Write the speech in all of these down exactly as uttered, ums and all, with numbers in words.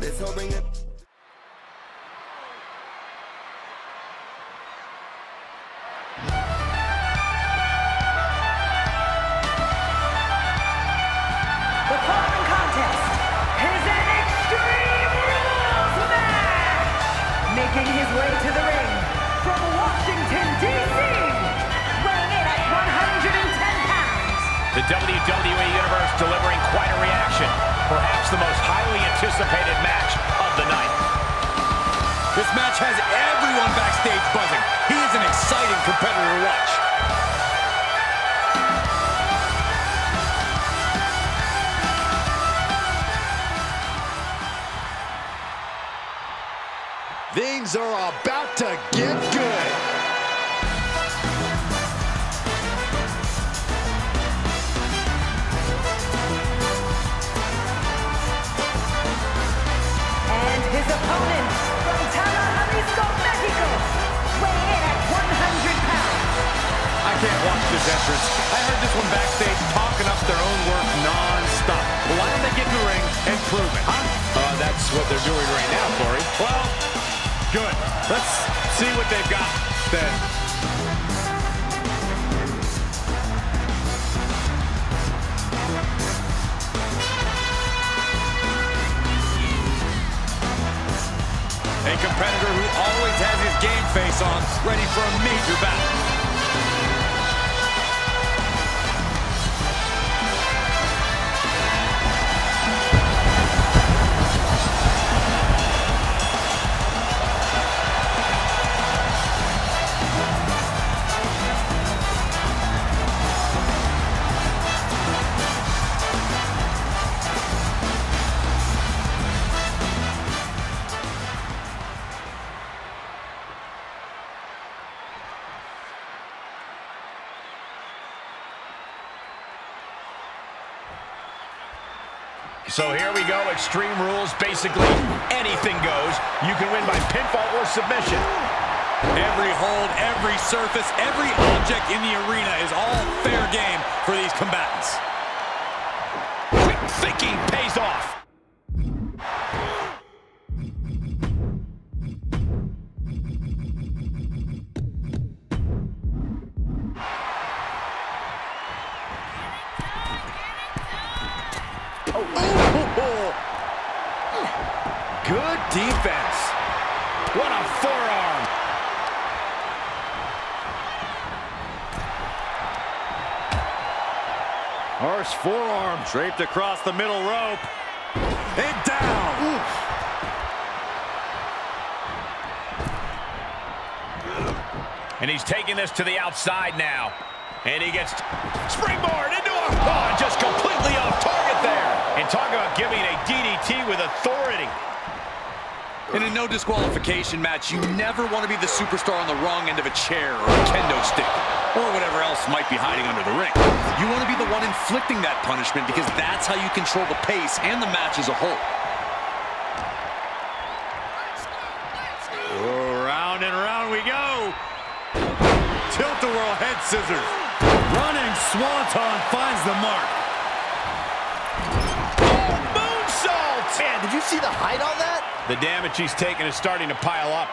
This whole bring it. The following contest is an Extreme Rules match! Making his way to the ring from Washington, D C, weighing in at one hundred ten pounds. The W W E Universe delivering quite a reaction. Perhaps the most highly anticipated match of the night. This match has everyone backstage buzzing. He is an exciting competitor to watch. Things are about to get good. And his opponent from Tala, Jalisco, Mexico, weighing in at one hundred pounds. I can't watch this entrance. I heard this one backstage talking up their own work non-stop. Well, why don't they get in the ring and prove it, huh? Uh, that's what they're doing right now, Corey. Well, good. Let's see what they've got then. A competitor who always has his game face on, ready for a major battle. So here we go, Extreme Rules. Basically, anything goes. You can win by pinfall or submission. Every hold, every surface, every object in the arena is all fair game for these combatants. Quick thinking pays off. Good defense. What a forearm. Harsh forearm draped across the middle rope. And down. Oof. And he's taking this to the outside now. And he gets springboard into a... Oh, just completely off target there. And talk about giving a D D T with authority. In a no disqualification match, you never want to be the superstar on the wrong end of a chair or a kendo stick, or whatever else might be hiding under the ring. You want to be the one inflicting that punishment because that's how you control the pace and the match as a whole. Oh, round and round we go. Tilt-a-whirl head scissors. Running swanton finds the mark. Oh, moonsault! Man, did you see the height on that? The damage he's taken is starting to pile up.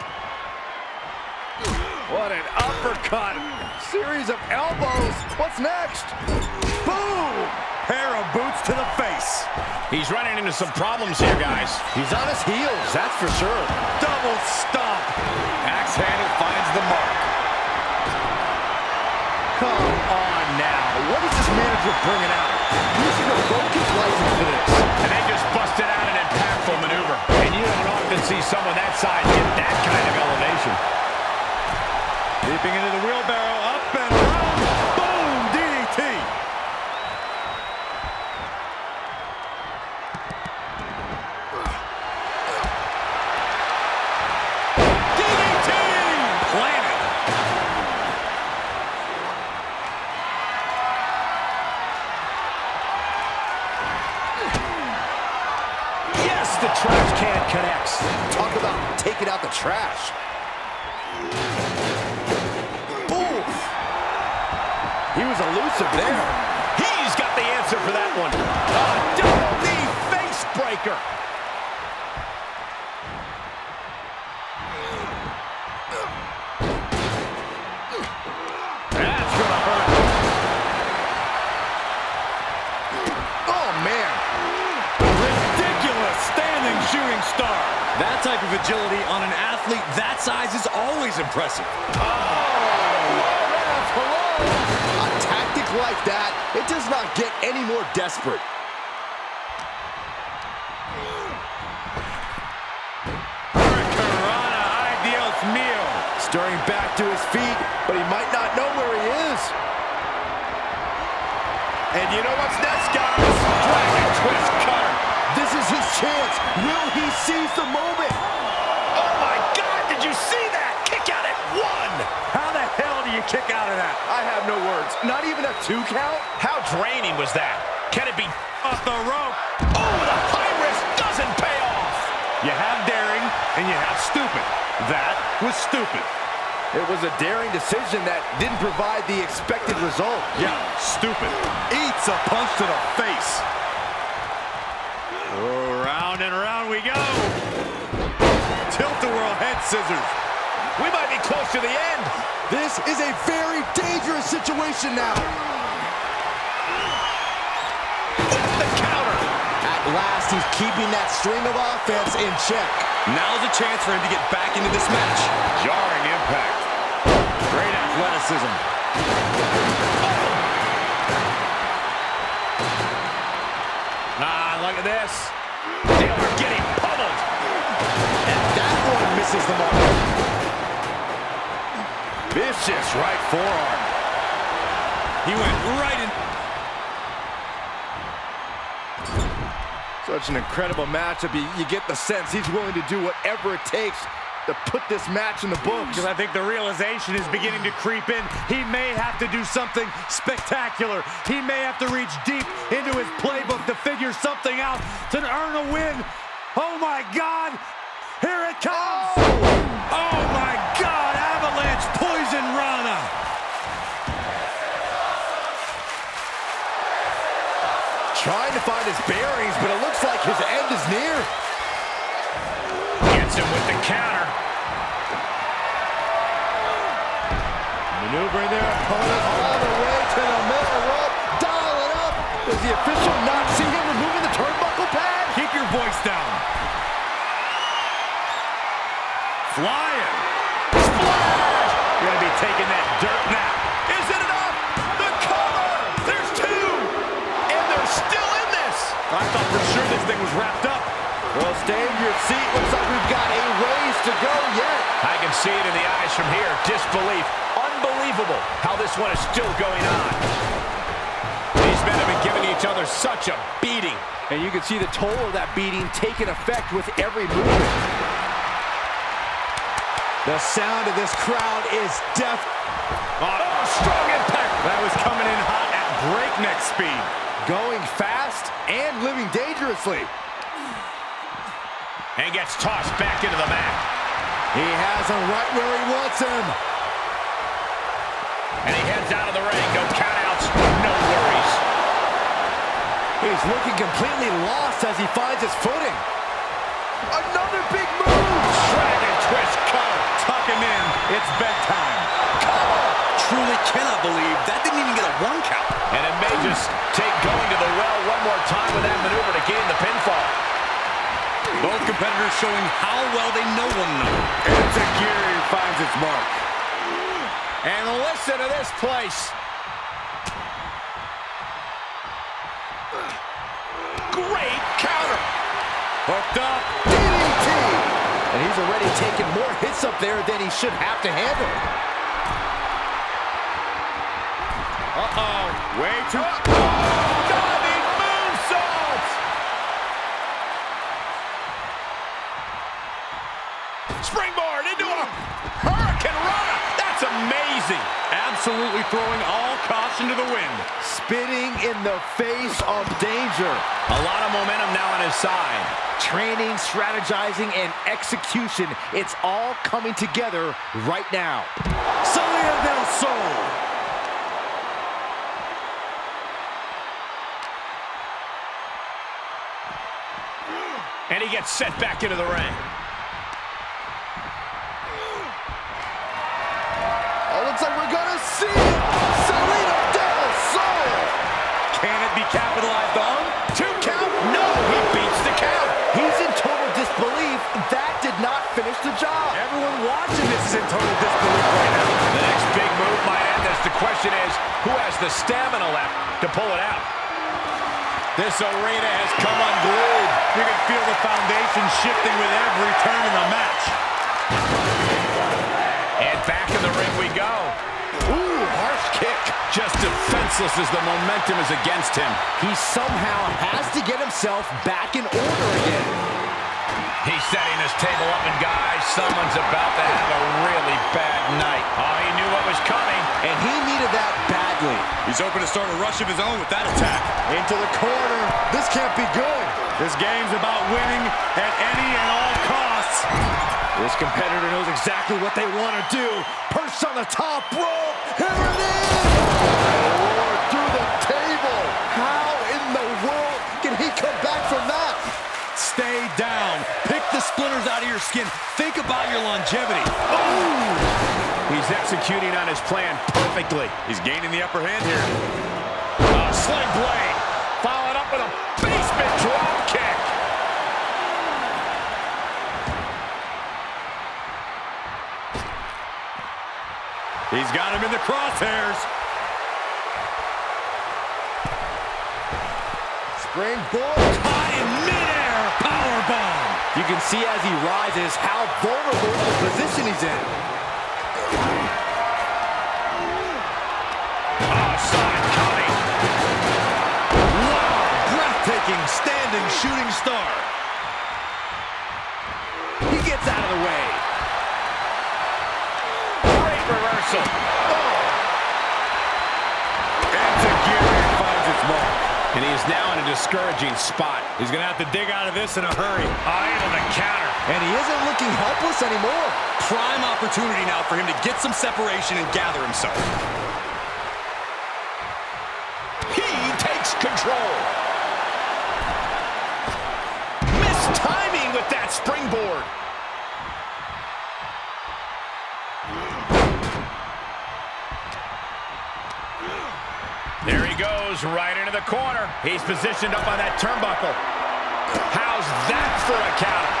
What an uppercut. Series of elbows. What's next? Boom! Pair of boots to the face. He's running into some problems here, guys. He's on his heels, that's for sure. Double stomp. Axe handle finds the mark. Come on now. What is this manager bringing out? He's going to focus license for this. And they just busted out an impactful maneuver. And you don't often see someone that size get that kind of elevation. Leaping into the wheelbarrow, up and around. Boom! D D T. D D T! Planted. Yes, the trash can connects. Talk about taking out the trash. Oof. He was elusive there. He's got the answer for that one. A double knee face breaker. That type of agility on an athlete that size is always impressive. Oh, hello. A tactic like that, it does not get any more desperate. Hurricanrana, ay Dios mío. Stirring back to his feet, but he might not know where he is. And you know what's next, guys? Dragon twist cutter. This is his chance. Will he seize the moment? Oh, my God, did you see that? Kick out at one. How the hell do you kick out of that? I have no words. Not even a two count? How draining was that? Can it be Off the rope. Oh, the high risk doesn't pay off. You have daring, and you have stupid. That was stupid. It was a daring decision that didn't provide the expected result. Yeah, stupid. Eats a punch to the face. Oh, round and round we go. Tilt-a-whirl head scissors. We might be close to the end. This is a very dangerous situation now. The counter. At last, he's keeping that string of offense in check. Now's a chance for him to get back into this match. Jarring impact. Great athleticism. Ah, look at this. They are getting pummeled. And that one misses the mark. Vicious right forearm. He went right in. Such an incredible matchup. You, you get the sense he's willing to do whatever it takes to put this match in the books. Because I think the realization is beginning to creep in. He may have to do something spectacular. He may have to reach deep into his playbook to figure something out to earn a win. Oh my God! Here it comes! Oh, oh my God! Avalanche poison Rana! Trying to find his bearings, but it looks like his end is near. Gets him with the counter. Maneuvering their opponent all the way to the middle rope. Dial it up. Does the official not see him removing the turnbuckle pad? Keep your voice down. Flying. Splash! You're going to be taking that dirt now. Is it enough? The cover! There's two! And they're still in this! I thought for sure this thing was wrapped up. Well, stay in your seat. Looks like we've got a ways to go yet. I can see it in the eyes from here. Disbelief. Unbelievable how this one is still going on. These men have been giving each other such a beating. And you can see the toll of that beating taking effect with every movement. The sound of this crowd is deaf. Oh, strong impact. That was coming in hot at breakneck speed. Going fast and living dangerously. And gets tossed back into the mat. He has him right where he wants him. And he heads out of the ring. No countouts, no worries. He's looking completely lost as he finds his footing. Another big move. Dragon twist cover. Tuck him in. It's bedtime. Cover. Truly cannot believe that didn't even get a one count. And it may just take going to the well one more time with that maneuver to gain the pinfall. Both competitors showing how well they know one another. It's a gear finds its mark. And listen to this place. Great counter. Hooked up. D D T. And he's already taken more hits up there than he should have to handle. Uh-oh. Way too... Oh, diving moonsault. Springboard into a Hurricanrana. That's amazing. Absolutely throwing all caution to the wind. Spitting in the face of danger. A lot of momentum now on his side. Training, strategizing, and execution. It's all coming together right now. Salida del Sol. And he gets set back into the ring. Oh, looks like we're gonna see it. Salida del Sol. Can it be capitalized on? Two count? No, he beats the count. He's in total disbelief. That did the stamina left to pull it out. This arena has come unglued. You can feel the foundation shifting with every turn in the match. And back in the ring we go. Ooh, harsh kick. Just defenseless as the momentum is against him. He somehow has to get himself back in order again. He's setting this table up, and guys, someone's about to have a really bad night. Oh, he knew what was coming. And he needed that badly. He's hoping to start a rush of his own with that attack. Into the corner. This can't be good. This game's about winning at any and all costs. This competitor knows exactly what they want to do. Perched on the top rope. Here it is! Lord, through the table. How in the world can he come back from that? Stay down. Pick the splinters out of your skin. Think about your longevity. Ooh! He's executing on his plan perfectly. He's gaining the upper hand here. Uh, sling blade. Followed up with a basement drop kick. He's got him in the crosshairs. Springboard. High in midair. Powerbomb. You can see as he rises how vulnerable the position he's in. Oh, saw it coming. Wow. Breathtaking standing shooting star. He gets out of the way. Great reversal. Oh. Enziguri finds its mark. And he is now in a discouraging spot. He's going to have to dig out of this in a hurry. Able to counter. And he isn't looking helpless anymore. Prime opportunity now for him to get some separation and gather himself. He takes control. Missed timing with that springboard. There he goes, right into the corner. He's positioned up on that turnbuckle. How's that for a counter?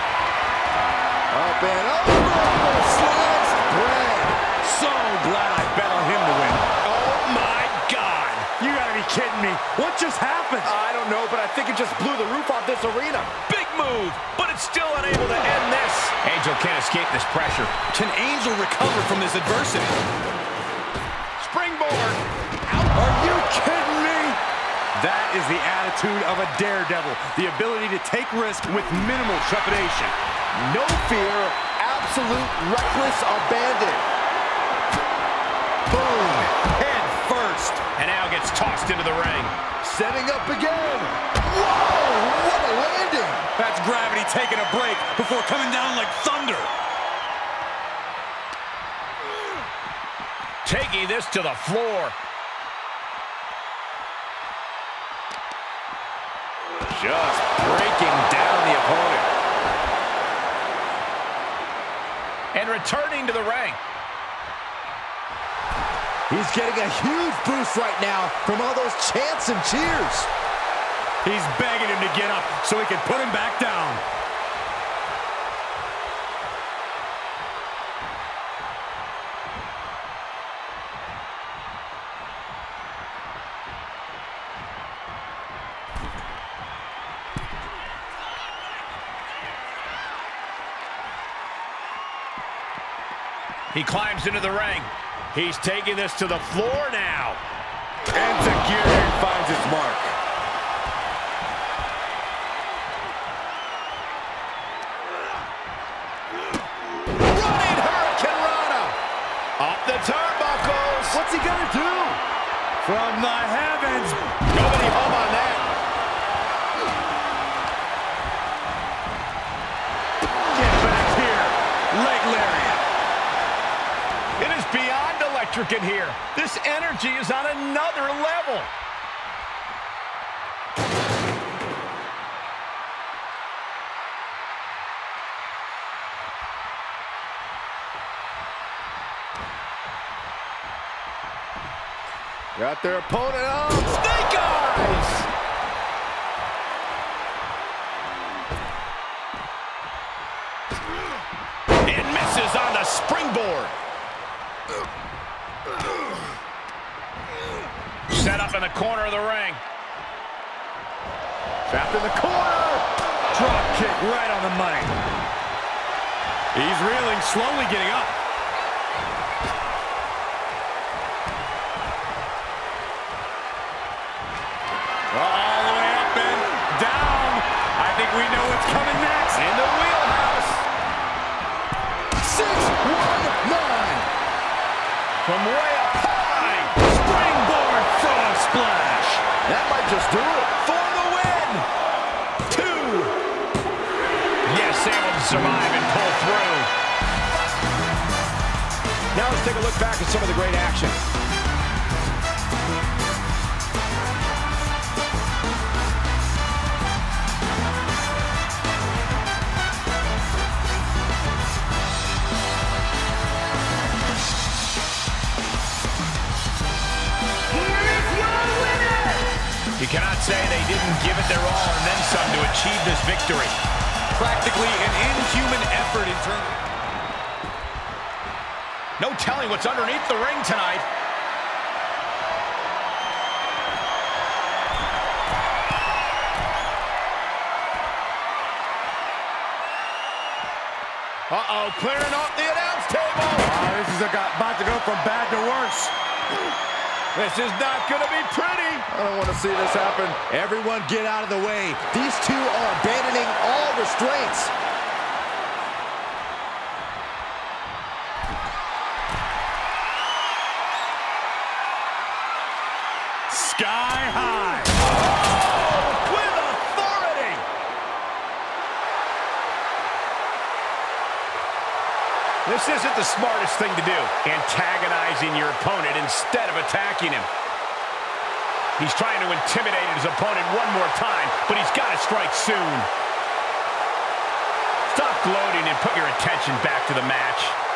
Up and over. Sliced bread. So glad I bet on him to win. Oh, my God. You gotta be kidding me. What just happened? I don't know, but I think it just blew the roof off this arena. Big move, but it's still unable to end this. Angel can't escape this pressure. Can Angel recover from this adversity? Springboard. Are you kidding me? That is the attitude of a daredevil. The ability to take risk with minimal trepidation. No fear, absolute reckless abandon. Boom. Head first. And now gets tossed into the ring. Setting up again. Whoa, what a landing. That's gravity taking a break before coming down like thunder. Taking this to the floor. Just breaking down the opponent. And returning to the ring. He's getting a huge boost right now from all those chants and cheers. He's begging him to get up so he can put him back down. He climbs into the ring. He's taking this to the floor now. Enziguri finds its mark. Running Hurricane Rana. Up the turnbuckles. What's he gonna do? From the heavens. Nobody home on that. Get back here. Leg lariat. It is beyond electric in here. This energy is on another level. Got their opponent up. Snake Eyes! And misses on the springboard. Set up in the corner of the ring. Trapped in the corner. Drop kick right on the money. He's reeling, slowly getting up. All the way up and down. I think we know what's coming next. In the wheelhouse. six one nine. From way up high. Springboard frog splash. That might just do it. For the win. Two. Yes, able to survive and pull through. Now let's take a look back at some of the great action. You cannot say they didn't give it their all and then some to achieve this victory. Practically an inhuman effort in terms. No telling what's underneath the ring tonight. Uh-oh, clearing off the announce table. Oh, this is about to go from bad to worse. This is not going to be pretty. I don't want to see this happen. Everyone get out of the way. These two are abandoning all restraints. Sky high. Oh, with authority. This isn't the smartest thing to do, antagonizing your opponent instead of attacking him. He's trying to intimidate his opponent one more time, but he's got to strike soon. Stop gloating and put your attention back to the match.